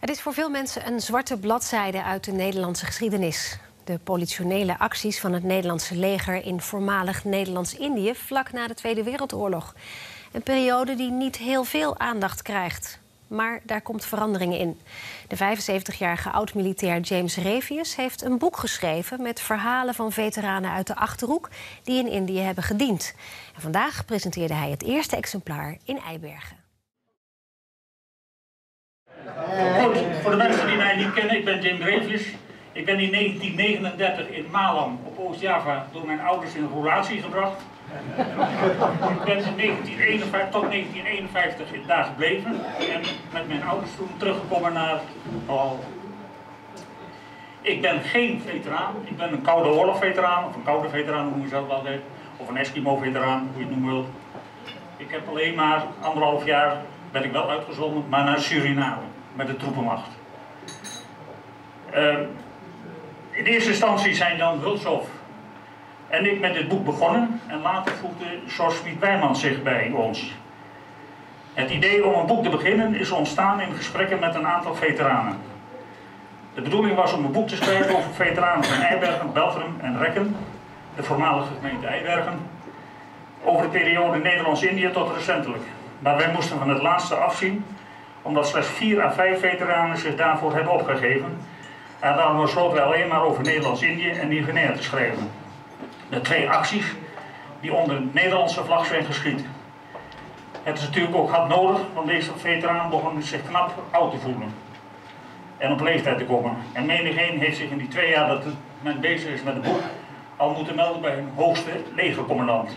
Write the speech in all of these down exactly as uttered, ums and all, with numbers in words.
Het is voor veel mensen een zwarte bladzijde uit de Nederlandse geschiedenis. De politionele acties van het Nederlandse leger in voormalig Nederlands-Indië vlak na de Tweede Wereldoorlog. Een periode die niet heel veel aandacht krijgt. Maar daar komt verandering in. De vijfenzeventigjarige oud-militair James Revius heeft een boek geschreven met verhalen van veteranen uit de Achterhoek die in Indië hebben gediend. En vandaag presenteerde hij het eerste exemplaar in Eibergen. Goed, voor de mensen die mij niet kennen, ik ben James Revius. Ik ben in negentien negenendertig in Malam op Oost-Java door mijn ouders in roulatie gebracht. Ik ben in negentien eenenvijftig, tot negentien eenenvijftig daar gebleven en met mijn ouders toen teruggekomen naar Hal. Ik ben geen veteraan, ik ben een Koude Oorlog-veteraan, of een koude veteraan, hoe je zelf wel weet, of een Eskimo-veteraan, hoe je het noemen wilt. Ik heb alleen maar anderhalf jaar ben ik wel uitgezonden, maar naar Suriname met de troepenmacht. Uh, in eerste instantie zijn Jan Hulshoff en ik met dit boek begonnen en later voegde George Smit-Wijmans zich bij ons. Het idee om een boek te beginnen is ontstaan in gesprekken met een aantal veteranen. De bedoeling was om een boek te schrijven over veteranen van Eibergen, Beltrum en Rekken, de voormalige gemeente Eibergen, over de periode Nederlands-Indië tot recentelijk. Maar wij moesten van het laatste afzien, omdat slechts vier à vijf veteranen zich daarvoor hebben opgegeven. En daarom besloten wij alleen maar over Nederlands-Indië en Nieuw-Guinea te schrijven. De twee acties die onder de Nederlandse vlag zijn geschied. Het is natuurlijk ook hard nodig, want deze veteranen begonnen zich knap oud te voelen. En op leeftijd te komen. En menigeen heeft zich in die twee jaar dat men bezig is met het boek al moeten melden bij hun hoogste legercommandant.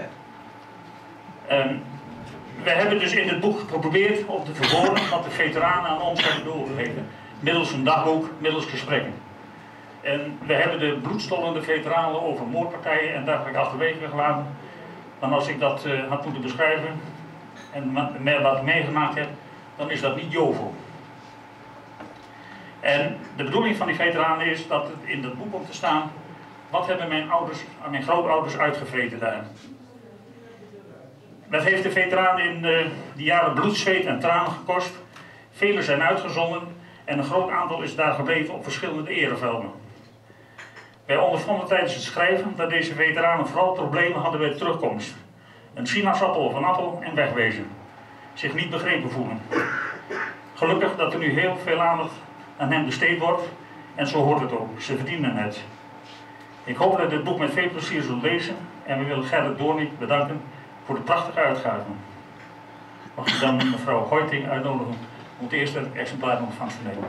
Um, We hebben dus in het boek geprobeerd om te verwoorden wat de veteranen aan ons hebben doorgegeven. Middels een dagboek, middels gesprekken. En we hebben de bloedstollende veteranen over moordpartijen en dergelijke achterwege gelaten. Maar als ik dat uh, had moeten beschrijven en wat ik meegemaakt heb, dan is dat niet jovel. En de bedoeling van die veteranen is dat het in dat boek komt te staan, wat hebben mijn ouders, mijn grootouders uitgevreten daar. Dat heeft de veteranen in de, die jaren bloed, zweet en tranen gekost. Velen zijn uitgezonden en een groot aantal is daar gebleven op verschillende erevelden. Wij ondervonden tijdens het schrijven dat deze veteranen vooral problemen hadden bij de terugkomst. Een sinaasappel of een appel en wegwezen. Zich niet begrepen voelen. Gelukkig dat er nu heel veel aandacht aan hen besteed wordt en zo hoort het ook. Ze verdienen het. Ik hoop dat dit boek met veel plezier zult lezen en we willen Gerrit Doornik bedanken voor de prachtige uitgaven. Mag ik dan mevrouw Goiting uitnodigen om het eerste exemplaar in ontvangst te nemen.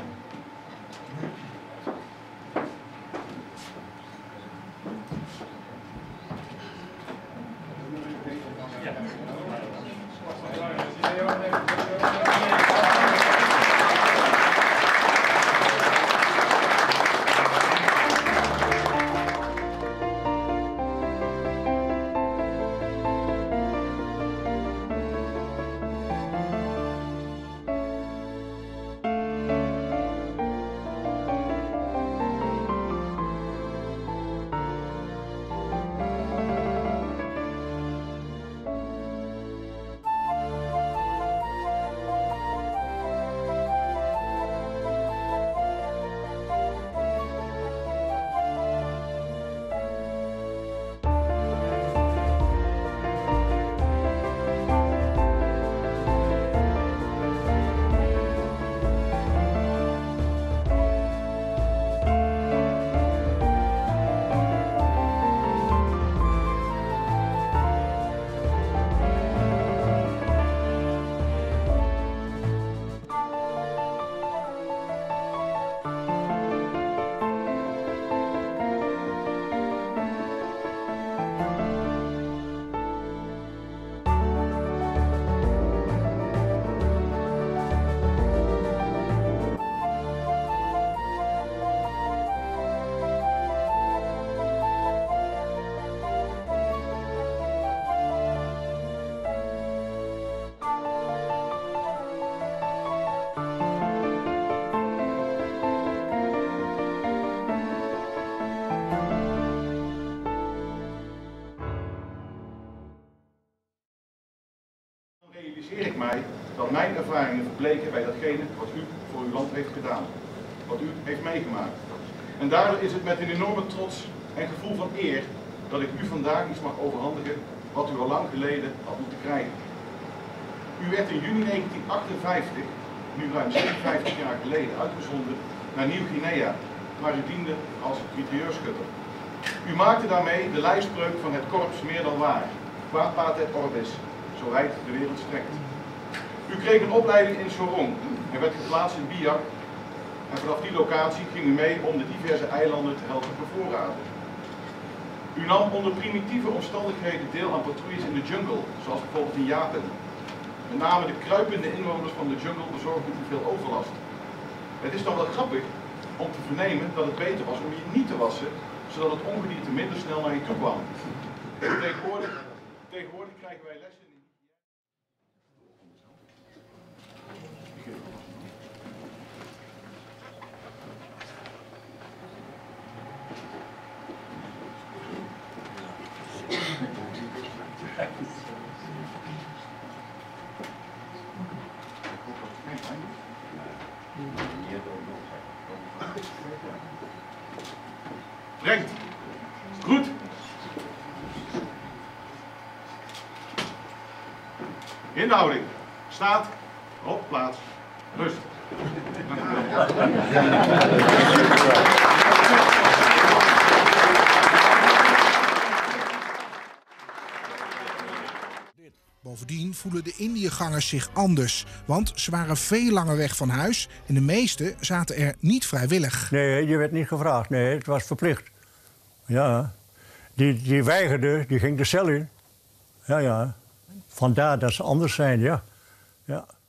Ja. realiseer ik mij dat mijn ervaringen verbleken bij datgene wat u voor uw land heeft gedaan. Wat u heeft meegemaakt. En daardoor is het met een enorme trots en gevoel van eer dat ik u vandaag iets mag overhandigen wat u al lang geleden had moeten krijgen. U werd in juni negentien achtenvijftig, nu ruim zevenenvijftig jaar geleden, uitgezonden naar Nieuw-Guinea, waar u diende als mitrailleurschutter. U maakte daarmee de lijfspreuk van het korps meer dan waar. Qua pater orbis, zo wijd de wereld strekt. U kreeg een opleiding in Sorong en werd geplaatst in Biak. En vanaf die locatie ging u mee om de diverse eilanden te helpen bevoorraden. U nam onder primitieve omstandigheden deel aan patrouilles in de jungle, zoals bijvoorbeeld in Japan. Met name de kruipende inwoners van de jungle bezorgden u veel overlast. Het is dan wel grappig om te vernemen dat het beter was om je niet te wassen, zodat het ongedierte minder snel naar je toe kwam. Tegenwoordig, tegenwoordig krijgen wij lessen in... Brengt. Goed. In de houding. Staat. Op plaats. Rust. Dank u wel. Bovendien voelen de Indiëgangers zich anders, want ze waren veel langer weg van huis en de meesten zaten er niet vrijwillig. Nee, je werd niet gevraagd. Nee, het was verplicht. Ja, die, die weigerde, die ging de cel in. Ja, ja. Vandaar dat ze anders zijn, ja. Ja.